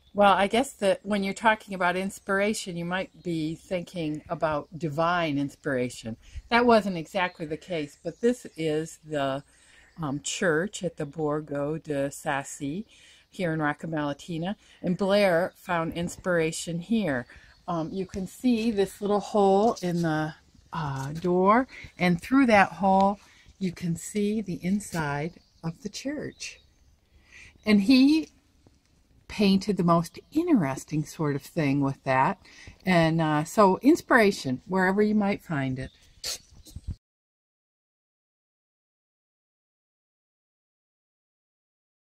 Well, I guess that when you're talking about inspiration, you might be thinking about divine inspiration. That wasn't exactly the case, but this is the church at the Borgo de Sassi here in Rockamalatina, and Blair found inspiration here. You can see this little hole in the door, and through that hole, you can see the inside of the church. And he painted the most interesting sort of thing with that. And so inspiration, wherever you might find it.